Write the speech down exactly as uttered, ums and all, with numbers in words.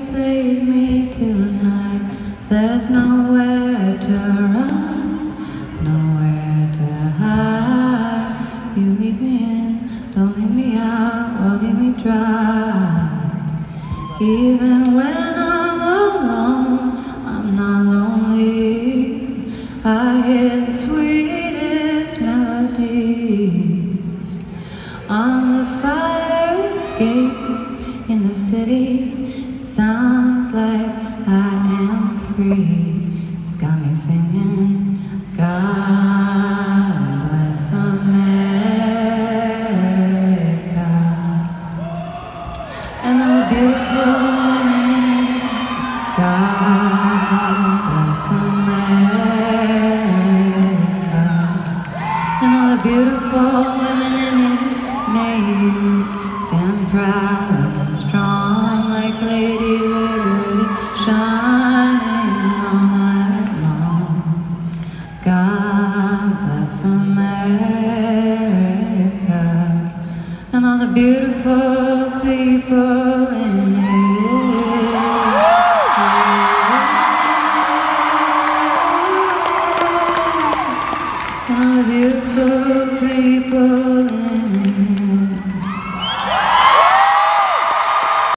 save me tonight. There's nowhere to run, nowhere to hide. You leave me in, don't leave me out, or leave me dry. Even when I'm alone, I'm not lonely. I hear the sweetest melodies on the fire escape in the city. It sounds like I am free. It's got me singing, God bless America, and all the beautiful women in it. God bless America, and all the beautiful women in it. May you stand proud and strong like Lady Liberty, shining all night long. God bless America, and all the beautiful people in it. And all the beautiful people in it.